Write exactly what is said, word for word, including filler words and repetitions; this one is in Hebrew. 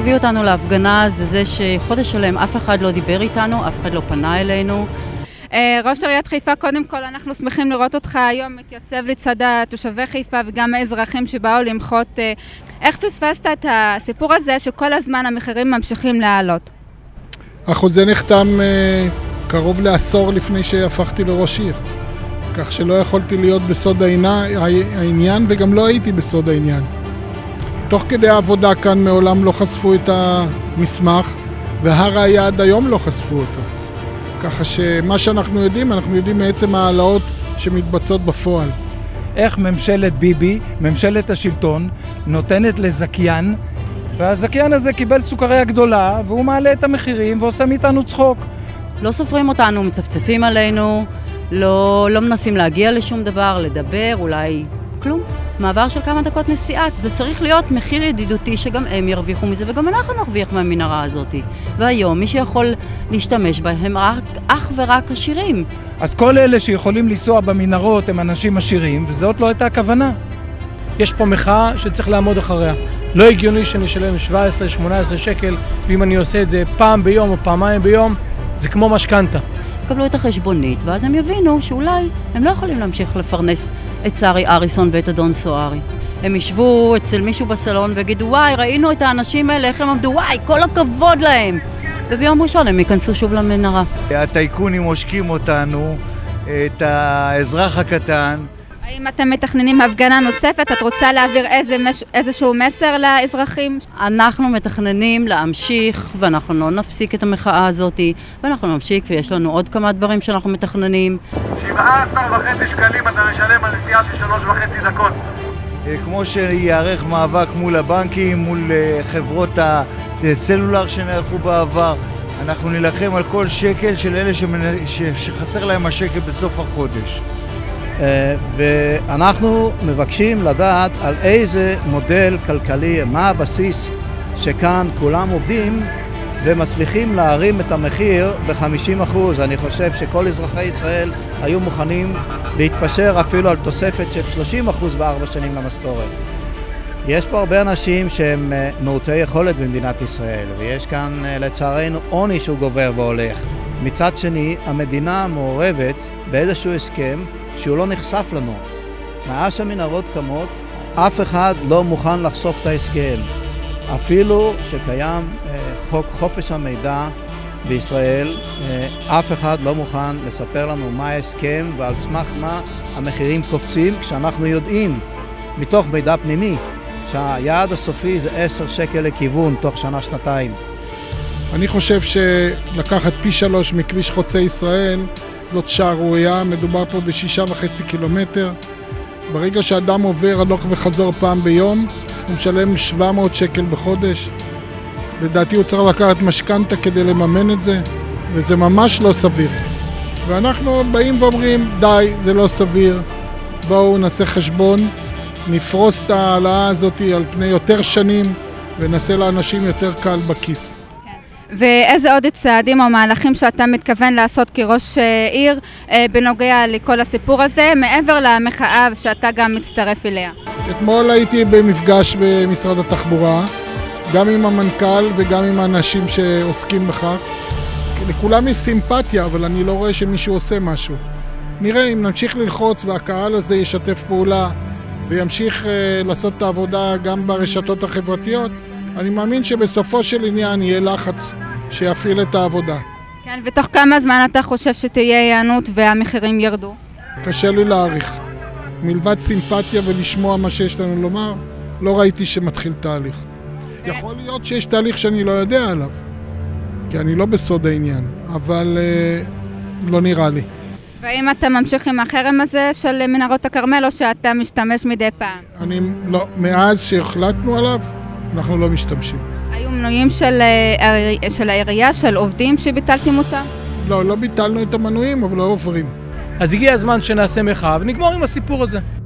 שהביא אותנו להפגנה זה זה שחודש שלם אף אחד לא דיבר איתנו, אף אחד לא פנה אלינו. ראש עיריית חיפה, קודם כל אנחנו שמחים לראות אותך היום מתייצב לצד תושבי חיפה וגם האזרחים שבאו למחות. איך פספסת את הסיפור הזה שכל הזמן המחירים ממשיכים לעלות? החוזה נחתם קרוב לעשור לפני שהפכתי לראש עיר, כך שלא יכולתי להיות בסוד העניין וגם לא הייתי בסוד העניין. תוך כדי העבודה כאן מעולם לא חשפו את המסמך, והראיה עד היום לא חשפו אותה. ככה שמה שאנחנו יודעים, אנחנו יודעים מעצם העלאות שמתבצעות בפועל. איך ממשלת ביבי, ממשלת השלטון, נותנת לזכיין, והזכיין הזה קיבל סוכריה גדולה, והוא מעלה את המחירים ועושה מאיתנו צחוק. לא סופרים אותנו, מצפצפים עלינו, לא, לא מנסים להגיע לשום דבר, לדבר, אולי כלום. מעבר של כמה דקות נסיעה, זה צריך להיות מחיר ידידותי שגם הם ירוויחו מזה וגם אנחנו נרוויח מהמנהרה הזאת. והיום מי שיכול להשתמש בהם רק, אך ורק עשירים. אז כל אלה שיכולים לנסוע במנהרות הם אנשים עשירים, וזאת לא הייתה הכוונה. יש פה מחאה שצריך לעמוד אחריה. לא הגיוני שנשלם שבע עשרה שמונה עשרה שקל, ואם אני עושה את זה פעם ביום או פעמיים ביום, זה כמו משכנתה. קבלו את החשבונית, ואז הם יבינו שאולי הם לא יכולים להמשיך לפרנס את שרי אריסון ואת אדון סוארי. הם ישבו אצל מישהו בסלון ויגידו, וואי, ראינו את האנשים האלה, איך הם עמדו, וואי, כל הכבוד להם. וביום ראשון הם ייכנסו שוב למנהרה. הטייקונים עושקים אותנו, את האזרח הקטן. האם אתם מתכננים הפגנה נוספת? את רוצה להעביר איזה מש... איזשהו מסר לאזרחים? אנחנו מתכננים להמשיך, ואנחנו לא נפסיק את המחאה הזאת, ואנחנו נמשיך, ויש לנו עוד כמה דברים שאנחנו מתכננים. שבעה עשר וחצי שקלים אתה משלם על נסיעה של שלוש וחצי דקות. כמו שיערך מאבק מול הבנקים, מול חברות הסלולר שנערכו בעבר, אנחנו נלחם על כל שקל של אלה שחסר להם השקל בסוף החודש. ואנחנו מבקשים לדעת על איזה מודל כלכלי, מה הבסיס שכאן כולם עובדים ומצליחים להרים את המחיר ב-חמישים אחוז. אני חושב שכל אזרחי ישראל היו מוכנים להתפשר אפילו על תוספת של שלושים אחוז בארבע שנים למשכורת. יש פה הרבה אנשים שהם מעוטי יכולת במדינת ישראל, ויש כאן לצערנו עוני שהוא גובר והולך. מצד שני, המדינה מעורבת באיזשהו הסכם שהוא לא נחשף לנו. מאז שהמנהרות קמות, אף אחד לא מוכן לחשוף את ההסכם. אפילו שקיים אה, חוק חופש המידע בישראל, אה, אף אחד לא מוכן לספר לנו מה ההסכם ועל סמך מה המחירים קופצים, כשאנחנו יודעים מתוך מידע פנימי שהיעד הסופי זה עשר שקל לכיוון תוך שנה-שנתיים. אני חושב שלקחת פי שלוש מכביש חוצה ישראל זאת שערורייה. מדובר פה בשישה וחצי קילומטר. ברגע שאדם עובר הלוך וחזור פעם ביום, הוא משלם שבע מאות שקל בחודש. לדעתי הוא צריך לקחת משכנתה כדי לממן את זה, וזה ממש לא סביר. ואנחנו באים ואומרים, די, זה לא סביר. בואו נעשה חשבון, נפרוס את העלאה הזאת על פני יותר שנים, ונעשה לאנשים יותר קל בכיס. ואיזה עוד צעדים או מהלכים שאתה מתכוון לעשות כראש עיר בנוגע לכל הסיפור הזה, מעבר למחאה שאתה גם מצטרף אליה? אתמול הייתי במפגש במשרד התחבורה, גם עם המנכ"ל וגם עם האנשים שעוסקים בכך. לכולם יש סימפתיה, אבל אני לא רואה שמישהו עושה משהו. נראה אם נמשיך ללחוץ והקהל הזה ישתף פעולה וימשיך לעשות את העבודה גם ברשתות החברתיות, אני מאמין שבסופו של עניין יהיה לחץ שיפעיל את העבודה. כן, ותוך כמה זמן אתה חושב שתהיה הענות והמחירים ירדו? קשה לי להעריך. מלבד סימפתיה ולשמוע מה שיש לנו לומר, לא ראיתי שמתחיל תהליך. יכול להיות שיש תהליך שאני לא יודע עליו, כי אני לא בסוד העניין, אבל אה, לא נראה לי. והאם אתה ממשיך עם החרם הזה של מנהרות הכרמל או שאתה משתמש מדי פעם? אני לא, מאז שהחלטנו עליו, אנחנו לא משתמשים. היו מנויים של, של העירייה, של עובדים שביטלתם אותם? לא, לא ביטלנו את המנויים, אבל לא עוברים. אז הגיע הזמן שנעשה מחאה ונגמור עם הסיפור הזה.